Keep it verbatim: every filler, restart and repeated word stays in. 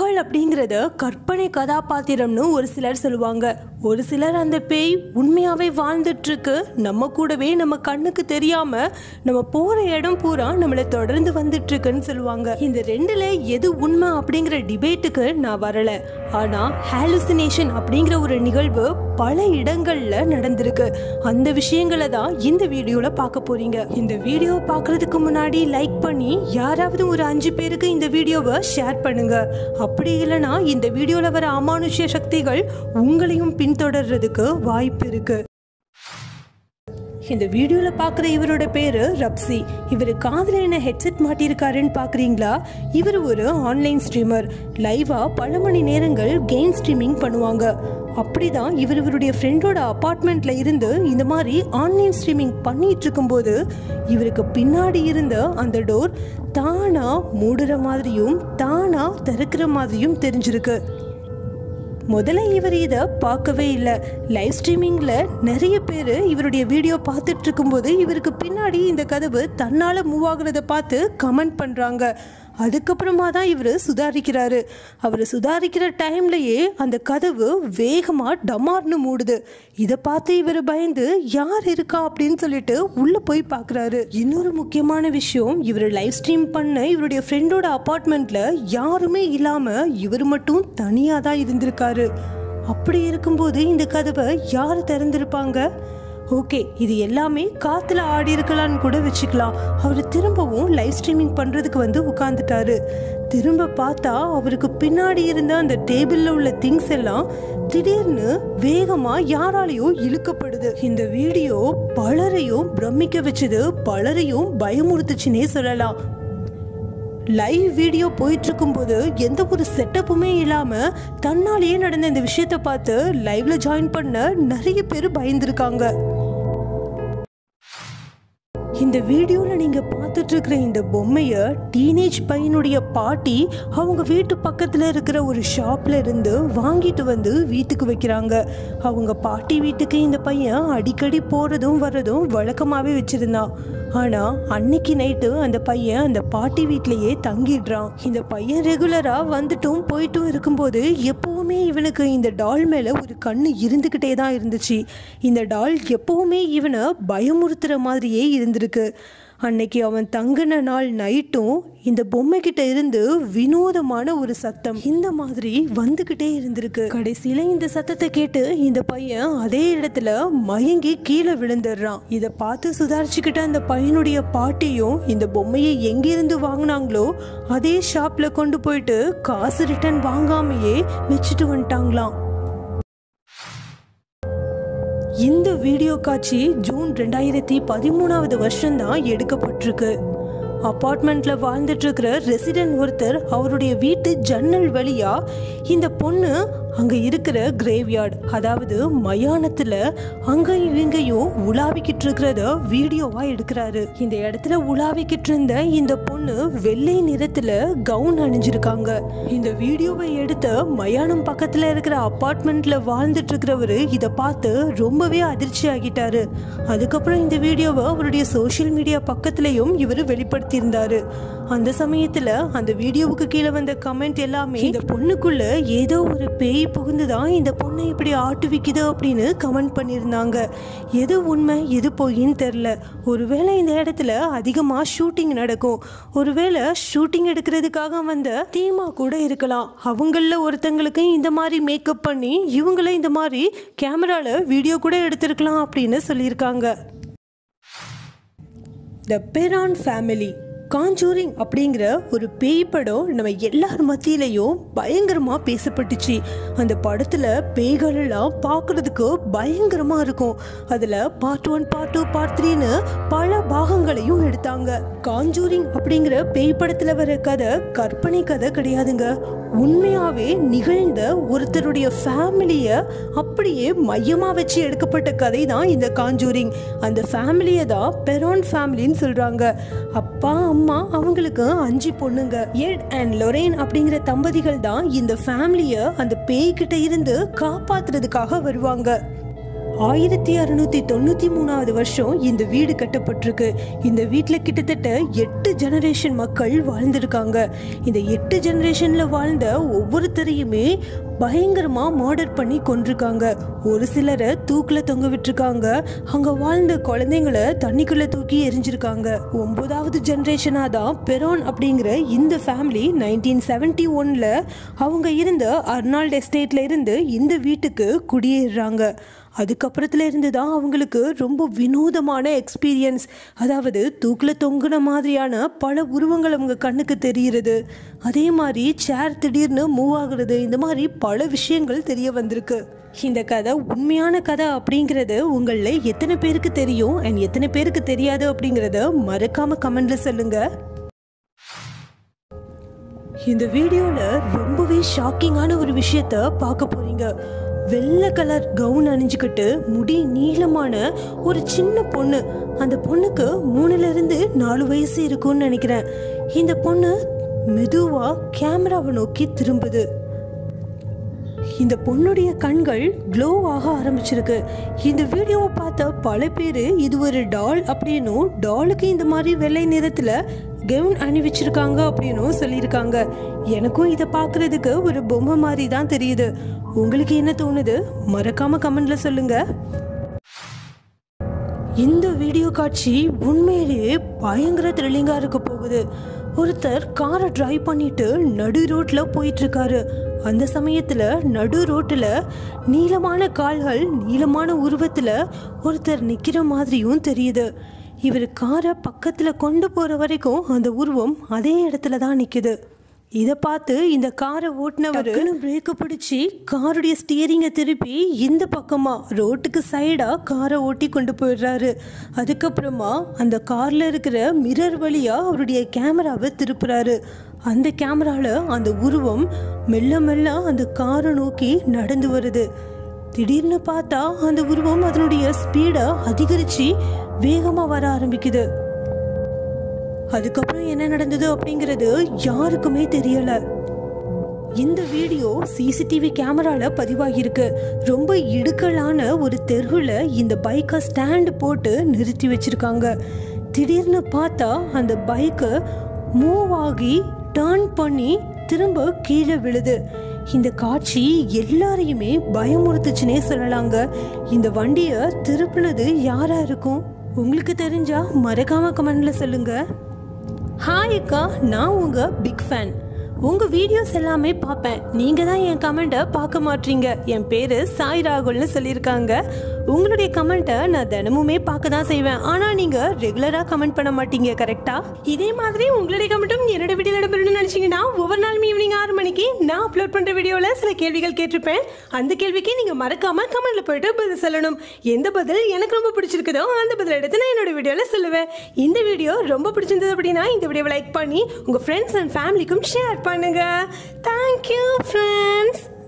Annabel அப்படிங்கறத கற்பனை கதாபாத்திரம்னு ஒரு சிலர் சொல்லுவாங்க. ஒரு சிலர் அந்த பேய் உண்மையாவே வாழ்ந்துட்டு இருக்கு, நம்ம கூடவே நம்ம கண்ணுக்கு தெரியாம நம்ம போற இடம் பூரா நம்மளை தொடர்ந்து வந்துட்டு இருக்குன்னு சொல்லுவாங்க. இந்த ரெண்டுல எது உண்மை அப்படிங்கிற டிபேட்டுக்கு நான் வரல. ஆனா ஹாலுசினேஷன் அப்படிங்கிற ஒரு நிகழ்வு பல இடங்கள்ல நடந்திருக்கு. அந்த விஷயங்களை தான் இந்த வீடியோல பார்க்க போறீங்க. இந்த வீடியோ பார்க்கறதுக்கு முன்னாடி லைக் பண்ணி யாராவது ஒரு அஞ்சு பேருக்கு இந்த வீடியோவை ஷேர் பண்ணுங்க. அப்படி இல்லைன்னா இந்த வீடியோல வர அமானுஷ்ய சக்திகள் உங்களையும் பின்தொடர்றதுக்கு வாய்ப்பு இருக்கு. இந்த வீடியோல பாக்குற இவரோட பேரு ரப்சி. இவரு காதுல என்ன ஹெட்செட் மாட்டிருக்காருன்னு பாக்குறீங்களா? இவர் ஒரு ஆன்லைன் ஸ்ட்ரீமர். லைவா பல மணி நேரங்கள் கேம் ஸ்ட்ரீமிங் பண்ணுவாங்க. அப்படிதான் இவர் இவருடைய ஃப்ரெண்டோட அபார்ட்மெண்ட்ல இருந்து இந்த மாதிரி ஆன்லைன் ஸ்ட்ரீமிங் பண்ணிட்டு இருக்கும்போது இவருக்கு பின்னாடி இருந்த அந்த டோர் தானா மூடுற மாதிரியும் தானா திறக்கிற மாதிரியும் தெரிஞ்சிருக்கு. முதல்ல இவர் இதை பார்க்கவே இல்லை. லைவ் ஸ்ட்ரீமிங்ல நிறைய பேர் இவருடைய வீடியோ பார்த்துட்டு இருக்கும்போது இவருக்கு பின்னாடி இந்த கதவு தன்னால மூவ் ஆகுறத பார்த்து கமெண்ட் பண்றாங்க. அதுக்கப்புறமா தான் இவர் சுதாரிக்கிறாரு. அவர் சுதாரிக்கிற டைம்லயே அந்த கதவு வேகமா டமார்னு மூடுது. இதை பார்த்து இவர் பயந்து யார் இருக்கா அப்படின்னு சொல்லிட்டு உள்ள போய் பார்க்குறாரு. இன்னொரு முக்கியமான விஷயம், இவர் லைவ் ஸ்ட்ரீம் பண்ண இவருடைய ஃப்ரெண்டோட அபார்ட்மெண்ட்ல யாருமே இல்லாம இவர் மட்டும் தனியா தான் இருந்திருக்காரு. அப்படி இருக்கும்போது இந்த கதவை யார் திறந்திருப்பாங்க? ஓகே, இது எல்லாமே காத்துல ஆடி இருக்கலான்னு கூட வச்சுக்கலாம். அவர் திரும்பவும் லைவ் ஸ்ட்ரீமிங் பண்றதுக்கு வந்து உட்கார்ந்துட்டாரு. திரும்ப பார்த்தா அவருக்கு பின்னாடி இருந்த அந்த டேபிள்ல உள்ள திங்ஸ் எல்லாம் திடீர்னு வேகமா யாராலையோ இழுக்கப்படுது. இந்த வீடியோ பலரையும் பிரமிக்க வச்சது, பலரையும் பயமுறுத்துச்சுன்னே சொல்லலாம். லைவ் வீடியோ போயிட்டு இருக்கும் போது எந்த ஒரு செட்டப்புமே இல்லாம தன்னாலேயே நடந்த இந்த விஷயத்த பார்த்து லைவ்ல ஜாயின் பண்ண நிறைய பேர் பயந்துருக்காங்க. இந்த வீடியோல நீங்க பார்த்துட்டு இருக்கிற இந்த பொம்மைய டீனேஜ் பையனுடைய பாட்டி அவங்க வீட்டு பக்கத்துல இருக்கிற ஒரு ஷாப்ல இருந்து வாங்கிட்டு வந்து வீட்டுக்கு வைக்கிறாங்க. அவங்க பாட்டி வீட்டுக்கு இந்த பையன் அடிக்கடி போறதும் வர்றதும் வழக்கமாவே வச்சிருந்தான். ஆனா அன்னைக்கு நைட்டு அந்த பையன் அந்த பாட்டி வீட்லயே தங்கிடுறான். இந்த பையன் ரெகுலரா வந்துட்டும் போயிட்டும் இருக்கும்போது எப்பவுமே இவனுக்கு இந்த டால் மேல ஒரு கண்ணு இருந்துகிட்டே தான் இருந்துச்சு. இந்த டால் எப்பவுமே இவனை பயமுறுத்துற மாதிரியே இருந்திருக்கு. அன்னைக்கு அவன் தங்கின நாள் நைட்டும் இந்த பொம்மை கிட்ட இருந்து வினோதமான ஒரு சத்தம் இந்த மாதிரி வந்துகிட்டே இருந்திருக்கு. கடைசியில இந்த சத்தத்தை கேட்டு இந்த பையன் அதே இடத்துல மயங்கி கீழே விழுந்துடுறான். இதை பார்த்து சுதாரிச்சுக்கிட்ட அந்த பையனுடைய பாட்டியும் இந்த பொம்மையை எங்கிருந்து வாங்கினாங்களோ அதே ஷாப்ல கொண்டு போயிட்டு காசு ரிட்டர்ன் வாங்காமையே வச்சுட்டு வந்துட்டாங்களாம். இந்த வீடியோ காட்சி ஜூன் ரெண்டாயிரத்தி பதிமூணாவது வருஷம் தான் எடுக்கப்பட்டிருக்கு. அபார்ட்மெண்ட்ல வாழ்ந்துட்டு இருக்கிற ரெசிடென்ட் ஒருத்தர் அவருடைய வீட்டு ஜன்னல் வழியா இந்த பொண்ணு அங்க இருக்கிற கிரேவ்யார்ட், அதாவது மயானத்துல அங்க இவங்கையும் உலாவிக்கிட்டு இருக்கிறத வீடியோவா எடுக்கிறாரு. இந்த இடத்துல உலாவிக்கிட்டு இருந்த இந்த பொண்ணு வெள்ளை நிறத்துல கவுன் அணிஞ்சிருக்காங்க. இந்த வீடியோவை எடுத்த மயானம் பக்கத்துல இருக்கிற அபார்ட்மெண்ட்ல வாழ்ந்துட்டு இருக்கிறவரு இதை பார்த்து ரொம்பவே அதிர்ச்சி ஆகிட்டாரு. அதுக்கப்புறம் இந்த வீடியோவை அவருடைய சோசியல் மீடியா பக்கத்திலையும் இவர் வெளிப்படுத்தியிருந்தாரு. அந்த சமயத்துல அந்த வீடியோவுக்கு கீழே வந்த கமெண்ட் எல்லாமே இந்த பொண்ணுக்குள்ள ஏதோ ஒரு பேய் புகுந்துதான் இந்த பொண்ணை இப்படி ஆட்டுவிக்குது அப்படின்னு கமெண்ட் பண்ணியிருந்தாங்க. எது உண்மை எது பொய்ன்னு தெரியல. ஒருவேளை இந்த இடத்துல அதிகமா ஷூட்டிங் நடக்கும், ஒருவேளை ஷூட்டிங் எடுக்கிறதுக்காக வந்த தீமா கூட இருக்கலாம். அவங்கள ஒருத்தங்களுக்கு இந்த மாதிரி மேக்கப் பண்ணி இவங்கள இந்த மாதிரி கேமரால வீடியோ கூட எடுத்திருக்கலாம் அப்படின்னு சொல்லியிருக்காங்க. த பெரான் ஃபேமிலி காஞ்சூரிங் அப்படிங்கிற ஒரு பேய் படம் நம்ம எல்லார் மத்தியிலையும் பயங்கரமா பேசப்பட்டுச்சு. அந்த படத்துல பேய்கள் எல்லாம் பார்க்கறதுக்கு பயங்கரமா இருக்கும். அதுல part one part two part த்ரீன்னு பல பாகங்களையும் எடுத்தாங்க. காஞ்சூரிங் அப்படிங்கிற பேய் படத்துல வர கதை கற்பனை கதை கிடையாதுங்க. உண்மையாவே நிகழ்ந்த ஒருத்தருடைய ஃபேமிலிய அப்படியே மையமா வச்சு எடுக்கப்பட்ட கதை தான் இந்த காஞ்சூரிங். அந்த ஃபேமிலியை தான் பெரான் ஃபேமிலின்னு சொல்றாங்க. அப்பா அம்மா அவங்களுக்கு அஞ்சு பொண்ணுங்க. எட் அண்ட் லொரேன் அப்படிங்கிற தம்பதிகள் தான் இந்த ஃபேமிலிய அந்த பேய்கிட்ட இருந்து காப்பாத்துறதுக்காக வருவாங்க. ஆயிரத்தி அறுநூத்தி தொண்ணூத்தி மூணாவது வருஷம் இந்த வீடு கட்டப்பட்டிருக்கு. இந்த வீட்டுல கிட்டத்தட்ட எட்டு ஜெனரேஷன் மக்கள் வாழ்ந்திருக்காங்க. இந்த எட்டு ஜெனரேஷன்ல வாழ்ந்த ஒவ்வொருத்தரையுமே பயங்கரமா மர்டர் பண்ணி கொண்டிருக்காங்க. ஒரு சிலரை தூக்குல தொங்க விட்டுருக்காங்க. அங்க வாழ்ந்த குழந்தைங்களை தண்ணிக்குள்ள தூக்கி எரிஞ்சிருக்காங்க. ஒன்பதாவது ஜெனரேஷனா தான் பெரோன் அப்படிங்கிற இந்த ஃபேமிலி நைன்டீன் செவன்டி ஒன்ல அவங்க இருந்த அர்னால்ட் எஸ்டேட்ல இருந்து இந்த வீட்டுக்கு குடியேறாங்க. அதுக்கப்புறத்துல இருந்து தான் அவங்களுக்கு ரொம்ப வினோதமான எக்ஸ்பீரியன்ஸ், அதாவது தூக்கில் தொங்குன மாதிரியான பல உருவங்கள் அவங்க கண்ணுக்கு தெரிகிறது. அதே மாதிரி சேர் திடீர்னு மூவ் ஆகுறது, இந்த மாதிரி பல விஷயங்கள் தெரிய வந்திருக்கு. இந்த கதை உண்மையான கதை அப்படிங்கிறது உங்களில் எத்தனை பேருக்கு தெரியும் அண்ட் எத்தனை பேருக்கு தெரியாது அப்படிங்கிறத மறக்காம கமெண்ட்ல சொல்லுங்க. இந்த வீடியோல ரொம்பவே ஷாக்கிங்கான ஒரு விஷயத்த பார்க்க போறீங்க. வெள்ளை கலர் கவுன் அணிஞ்சுக்கிட்டு முடி நீளமான ஒரு சின்ன பொண்ணு. அந்த பொண்ணுக்கு மூணுல இருந்து நாலு வயசு இருக்கும்னு நினைக்கிறேன். இந்த பொண்ணு மெதுவா கேமராவை நோக்கி திரும்புது. இந்த பொண்ணுடைய கண்கள் க்ளோ ஆக ஆரம்பிச்சிருக்கு. இந்த வீடியோவை பார்த்த பல பேர் இது ஒரு டால் அப்படின்னும், டாலுக்கு இந்த மாதிரி வெள்ளை நிறத்துல கவுன் அணிவிச்சிருக்காங்க அப்படின்னும் சொல்லியிருக்காங்க. எனக்கும் இதை பார்க்கறதுக்கு ஒரு பொம்மை மாதிரி தான் தெரியுது. உங்களுக்கு என்ன தோணுது? மறக்காம கமெண்ட்ல சொல்லுங்க. இந்த வீடியோ காட்சி உண்மையிலேயே பயங்கர த்ரில்லிங்கா இருக்க போகுது. ஒருத்தர் காரை டிரைவ் பண்ணிட்டு நடு ரோட்ல போயிட்டு இருக்காரு. அந்த சமயத்துல நடு ரோட்டுல நீளமான கால்கள், நீளமான உருவத்துல ஒருத்தர் நிக்கிற மாதிரியும் தெரியுது. இவர் காரை பக்கத்துல கொண்டு போற வரைக்கும் அந்த உருவம் அதே இடத்துல தான் நிக்குது. இதை பார்த்து இந்த காரை ஓட்டுனவர் பிரேக்கை பிடிச்சி காருடைய ஸ்டியரிங்கை திருப்பி இந்த பக்கமா ரோட்டுக்கு சைடா காரை ஓட்டி கொண்டு போயிடுறாரு. அதுக்கப்புறமா அந்த கார்ல இருக்கிற மிரர் வழியா அவருடைய கேமராவை திருப்புறாரு. அந்த கேமரால அந்த உருவம் மெல்ல மெல்ல அந்த காரை நோக்கி நடந்து வருது. திடீர்னு பார்த்தா அந்த உருவம் அதனுடைய ஸ்பீடை அதிகரிச்சு வேகமா வர ஆரம்பிக்குது. அதுக்கப்புறம் என்ன நடந்தது அப்படிங்கிறது யாருக்குமே தெரியல. இந்த வீடியோ சிசிடிவி கேமரால பதிவாகிருக்கு. ரொம்ப இடுக்கலான ஒரு தெருவில் இந்த பைக்கை ஸ்டாண்டு போட்டு நிறுத்தி வச்சிருக்காங்க. திடீர்னு பார்த்தா அந்த பைக்கு மூவ் ஆகி டர்ன் பண்ணி திரும்ப கீழே விழுது. இந்த காட்சி எல்லாரையுமே பயமுறுத்துச்சுன்னே சொல்லலாங்க. இந்த வண்டியை திருப்பினது யாரா இருக்கும்? உங்களுக்கு தெரிஞ்சா மறக்காம கமெண்ட்ல சொல்லுங்க. ஹாய் அக்கா, நான் உங்க பிக் ஃபேன். உங்க வீடியோஸ் எல்லாமே பார்ப்பேன். நீங்க தான் என் கமெண்ட்டை பார்க்க மாட்டீங்க. என் பேரு சாய் ராகுல்னு சொல்லியிருக்காங்க. உங்களுடைய கமெண்ட்டை நான் தினமுமே பார்க்க தான் செய்வேன். ஆனால் நீங்க ரெகுலரா கமெண்ட் பண்ண மாட்டீங்க, கரெக்டா? இதே மாதிரி உங்களுடைய கமெண்ட்டும் என்னோட வீடியோ இடம்பெறணும்னு நினைச்சீங்கன்னா ஒவ்வொரு நாளும் ஈவினிங் ஆறு மணிக்கு நான் அப்லோட் பண்ற வீடியோல சில கேள்விகள் கேட்டிருப்பேன். அந்த கேள்விக்கு நீங்க மறக்காம கமெண்ட்ல போயிட்டு பதில் சொல்லணும். எந்த பதில் எனக்கு ரொம்ப பிடிச்சிருக்குதோ அந்த பதில் எடுத்து நான் என்னோட வீடியோல சொல்லுவேன். இந்த வீடியோ ரொம்ப பிடிச்சிருந்தது அப்படின்னா இந்த வீடியோவை லைக் பண்ணி உங்க ஃப்ரெண்ட்ஸ் அண்ட் ஃபேமிலிக்கும் ஷேர் பண்ணுங்க. Thank you friends.